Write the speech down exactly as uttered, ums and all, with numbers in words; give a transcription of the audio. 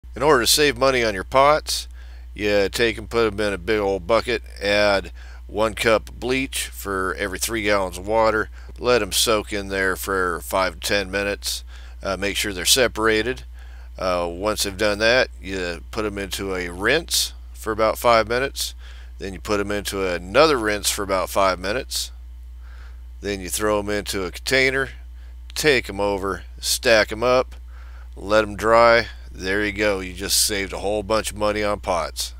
In order to save money on your pots, you take and put them in a big old bucket, add one cup of bleach for every three gallons of water, let them soak in there for five to ten minutes, uh, make sure they're separated. Uh, once they've done that, you put them into a rinse for about five minutes, then you put them into another rinse for about five minutes, then you throw them into a container, take them over, stack them up, let them dry. There you go. You just saved a whole bunch of money on pots.